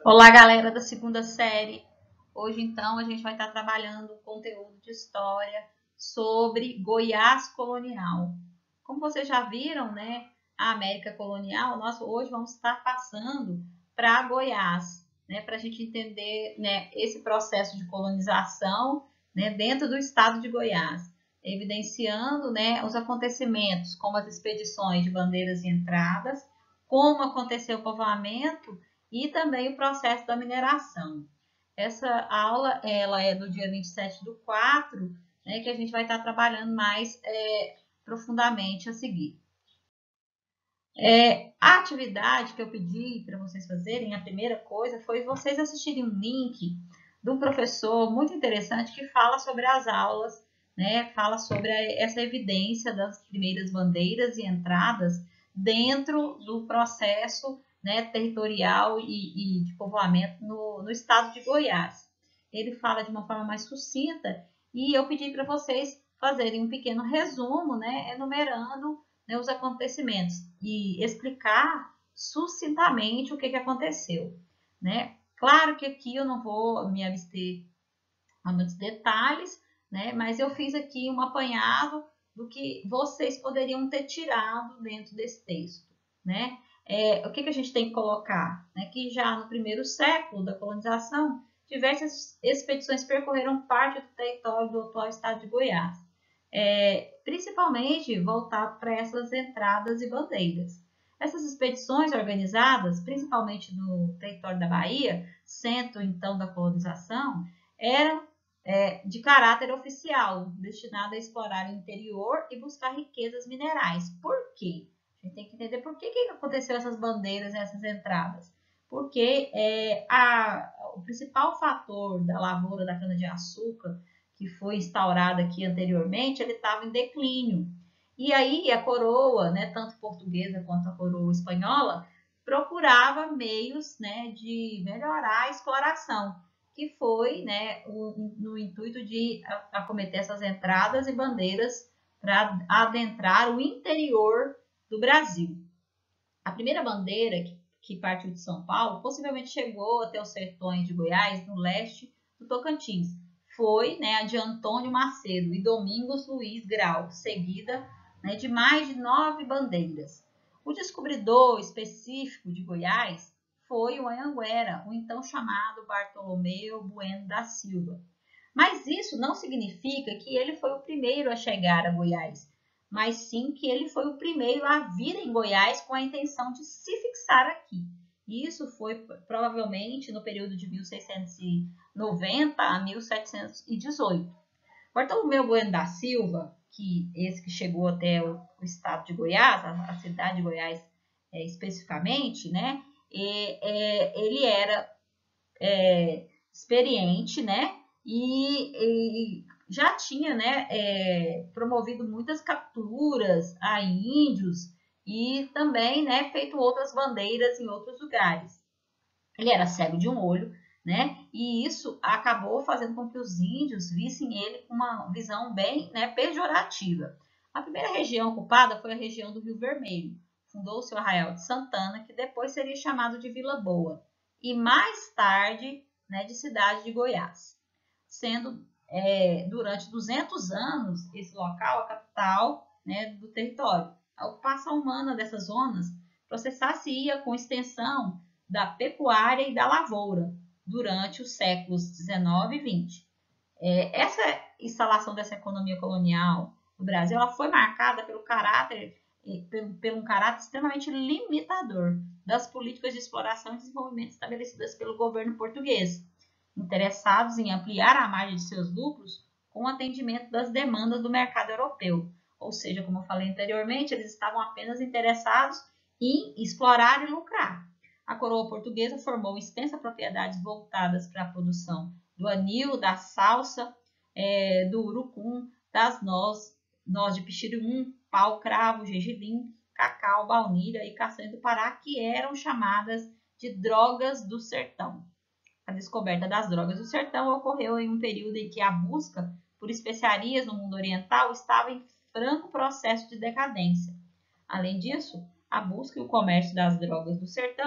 Olá, galera da segunda série. Hoje, então, a gente vai estar trabalhando conteúdo de história sobre Goiás colonial. Como vocês já viram, né, a América colonial, nós hoje vamos estar passando para Goiás, né, para a gente entender, né, esse processo de colonização, né, dentro do estado de Goiás, evidenciando, né, os acontecimentos, como as expedições de bandeiras e entradas, como aconteceu o povoamento e também o processo da mineração. Essa aula ela é do dia 27/4, né, que a gente vai estar trabalhando mais profundamente a seguir. A atividade que eu pedi para vocês fazerem, a primeira coisa, foi vocês assistirem um link de um professor muito interessante que fala sobre as aulas, né, fala sobre essa evidência das primeiras bandeiras e entradas dentro do processo, né, territorial e de povoamento no estado de Goiás. Ele fala de uma forma mais sucinta e eu pedi para vocês fazerem um pequeno resumo, né, enumerando, né, os acontecimentos e explicar sucintamente o que aconteceu, né? Claro que aqui eu não vou me abster a muitos detalhes, né? Mas eu fiz aqui um apanhado do que vocês poderiam ter tirado dentro desse texto, né? O que a gente tem que colocar? Né? Que já no primeiro século da colonização, diversas expedições percorreram parte do território do atual estado de Goiás. Principalmente voltado para essas entradas e bandeiras. Essas expedições organizadas, principalmente no território da Bahia, centro então da colonização, eram de caráter oficial, destinado a explorar o interior e buscar riquezas minerais. Por quê? A gente tem que entender por que aconteceu essas bandeiras e essas entradas. Porque o principal fator da lavoura da cana-de-açúcar, que foi instaurada aqui anteriormente, ele estava em declínio. E aí a coroa, né, tanto portuguesa quanto a coroa espanhola, procurava meios, né, de melhorar a exploração, que foi, né, no intuito de acometer essas entradas e bandeiras para adentrar o interior do Brasil. A primeira bandeira que partiu de São Paulo possivelmente chegou até os sertões de Goiás, no leste do Tocantins. Foi, né, a de Antônio Macedo e Domingos Luiz Grau, seguida, né, de mais de 9 bandeiras. O descobridor específico de Goiás foi o Anhanguera, o então chamado Bartolomeu Bueno da Silva. Mas isso não significa que ele foi o primeiro a chegar a Goiás, mas sim que ele foi o primeiro a vir em Goiás com a intenção de se fixar aqui. Isso foi provavelmente no período de 1690 a 1718. Bartolomeu Bueno da Silva, esse que chegou até o estado de Goiás, a cidade de Goiás especificamente, né? Ele era experiente, né? E já tinha, né, promovido muitas capturas a índios e também, né, feito outras bandeiras em outros lugares. Ele era cego de um olho, né? E isso acabou fazendo com que os índios vissem ele com uma visão bem, né, pejorativa. A primeira região ocupada foi a região do Rio Vermelho. Fundou-se o Arraial de Santana, que depois seria chamado de Vila Boa, e mais tarde, né, de Cidade de Goiás, sendo durante 200 anos esse local a capital, né, do território. A ocupação humana dessas zonas processar-se-ia com extensão da pecuária e da lavoura durante os séculos 19 e 20. Essa instalação dessa economia colonial no Brasil, ela foi marcada pelo um caráter extremamente limitador das políticas de exploração e desenvolvimento estabelecidas pelo governo português, interessados em ampliar a margem de seus lucros com o atendimento das demandas do mercado europeu. Ou seja, como eu falei anteriormente, eles estavam apenas interessados em explorar e lucrar. A coroa portuguesa formou extensas propriedades voltadas para a produção do anil, da salsa, do urucum, das noz de pichirum, pau, cravo, gergelim, cacau, baunilha e castanha do Pará, que eram chamadas de drogas do sertão. A descoberta das drogas do sertão ocorreu em um período em que a busca por especiarias no mundo oriental estava em franco processo de decadência. Além disso, a busca e o comércio das drogas do sertão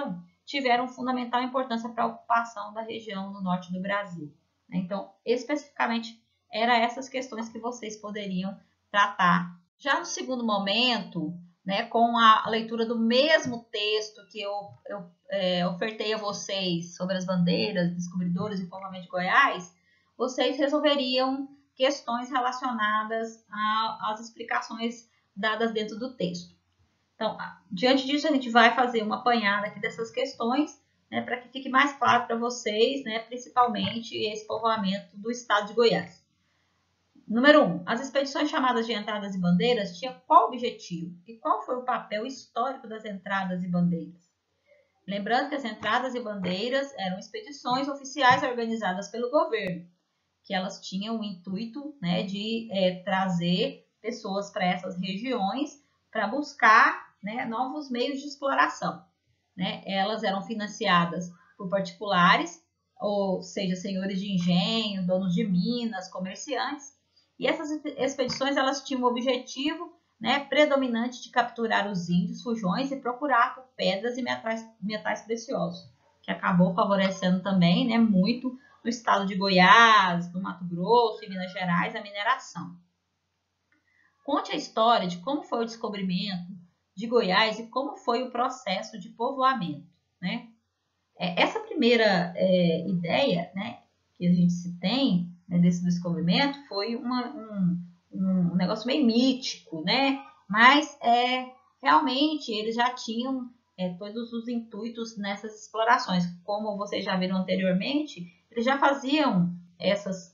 tiveram fundamental importância para a ocupação da região do norte do Brasil. Então, especificamente, eram essas questões que vocês poderiam tratar. Já no segundo momento, né, com a leitura do mesmo texto que eu ofertei a vocês sobre as bandeiras, descobridores e povoamento de Goiás, vocês resolveriam questões relacionadas às explicações dadas dentro do texto. Então, diante disso, a gente vai fazer uma apanhada aqui dessas questões, né, para que fique mais claro para vocês, né, principalmente esse povoamento do estado de Goiás. Número 1. As expedições chamadas de entradas e bandeiras tinham qual objetivo? E qual foi o papel histórico das entradas e bandeiras? Lembrando que as entradas e bandeiras eram expedições oficiais organizadas pelo governo, que elas tinham o intuito, né, de trazer pessoas para essas regiões para buscar, né, novos meios de exploração. Né? Elas eram financiadas por particulares, ou seja, senhores de engenho, donos de minas, comerciantes. E essas expedições elas tinham o objetivo, né, predominante de capturar os índios fujões e procurar por pedras e metais preciosos, que acabou favorecendo também, né, muito no estado de Goiás, no Mato Grosso e Minas Gerais a mineração. Conte a história de como foi o descobrimento de Goiás e como foi o processo de povoamento. Né? Essa primeira ideia, né, que a gente se tem, né, desse descobrimento foi um negócio meio mítico, né? Mas realmente eles já tinham todos os intuitos nessas explorações. Como vocês já viram anteriormente, eles já faziam essas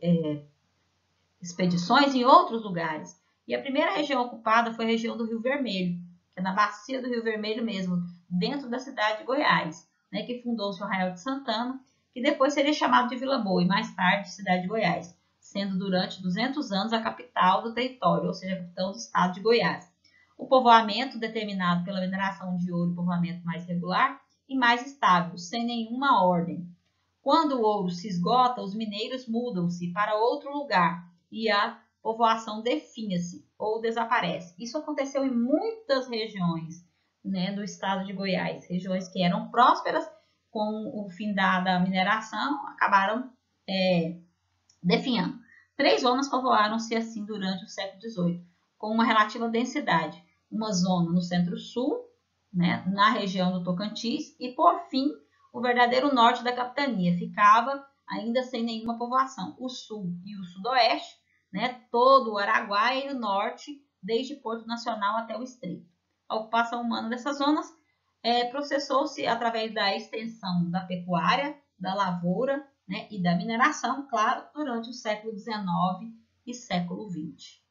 expedições em outros lugares. E a primeira região ocupada foi a região do Rio Vermelho, que é na bacia do Rio Vermelho mesmo, dentro da cidade de Goiás, né, que fundou-se o Arraial de Santana, que depois seria chamado de Vila Boa e mais tarde cidade de Goiás, sendo durante 200 anos a capital do território, ou seja, a capital do estado de Goiás. O povoamento determinado pela mineração de ouro, povoamento mais regular e mais estável, sem nenhuma ordem. Quando o ouro se esgota, os mineiros mudam-se para outro lugar e a povoação definha-se ou desaparece. Isso aconteceu em muitas regiões, né, do estado de Goiás. Regiões que eram prósperas, com o fim da mineração, acabaram definhando. 3 zonas povoaram-se assim durante o século XVIII, com uma relativa densidade. Uma zona no centro-sul, né, na região do Tocantins, e por fim, o verdadeiro norte da capitania. Ficava ainda sem nenhuma povoação. O sul e o sudoeste, né, todo o Araguaia e o norte, desde Porto Nacional até o Estreito. A ocupação humana dessas zonas processou-se através da extensão da pecuária, da lavoura, né, e da mineração, claro, durante o século XIX e século XX.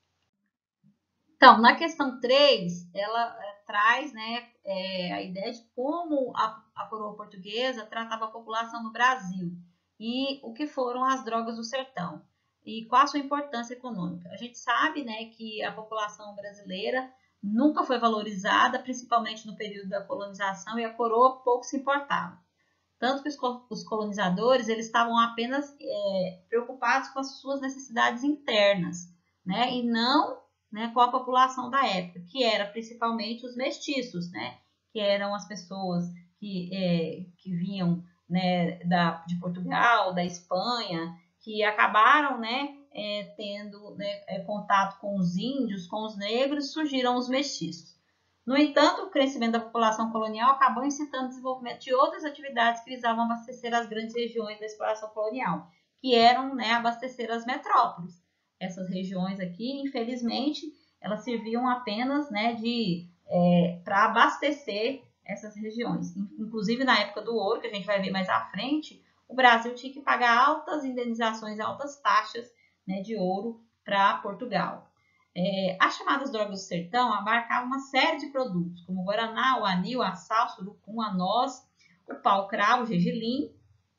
Então, na questão 3, ela traz, né, a ideia de como a coroa portuguesa tratava a população no Brasil e o que foram as drogas do sertão e qual a sua importância econômica. A gente sabe, né, que a população brasileira nunca foi valorizada, principalmente no período da colonização, e a coroa pouco se importava. Tanto que os colonizadores eles estavam apenas preocupados com as suas necessidades internas, né, e não, né, com a população da época, que era principalmente os mestiços, né, que eram as pessoas que vinham, né, de Portugal, da Espanha, que acabaram, né, tendo, né, contato com os índios, com os negros, surgiram os mestiços. No entanto, o crescimento da população colonial acabou incitando o desenvolvimento de outras atividades que visavam abastecer as grandes regiões da exploração colonial, que eram, né, abastecer as metrópoles. Essas regiões aqui, infelizmente, elas serviam apenas, né, para abastecer essas regiões. Inclusive, na época do ouro, que a gente vai ver mais à frente, o Brasil tinha que pagar altas indenizações, altas taxas, né, de ouro para Portugal. As chamadas drogas do sertão abarcavam uma série de produtos, como o guaraná, o anil, a sal, o surucum, a noz, o pau-cravo, o gergelim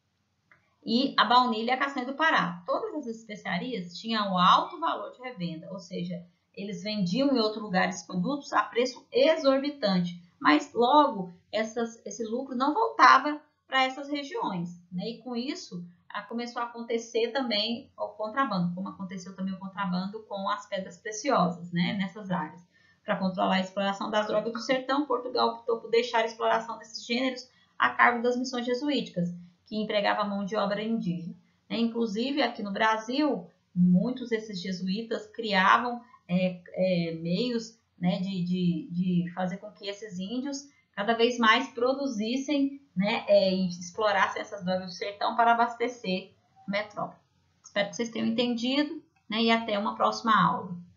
e a baunilha e a castanha do Pará. Todas essas especiarias tinham um alto valor de revenda, ou seja, eles vendiam em outro lugar esses produtos a preço exorbitante, mas logo esse lucro não voltava para essas regiões, né? E com isso começou a acontecer também o contrabando, como aconteceu também o contrabando com as pedras preciosas, né, nessas áreas. Para controlar a exploração das drogas do sertão, Portugal optou por deixar a exploração desses gêneros a cargo das missões jesuíticas, que empregava mão de obra indígena. Inclusive, aqui no Brasil, muitos desses jesuítas criavam meios, né, de fazer com que esses índios cada vez mais produzissem, né, e explorassem essas drogas do sertão para abastecer a metrópole. Espero que vocês tenham entendido, né, e até uma próxima aula.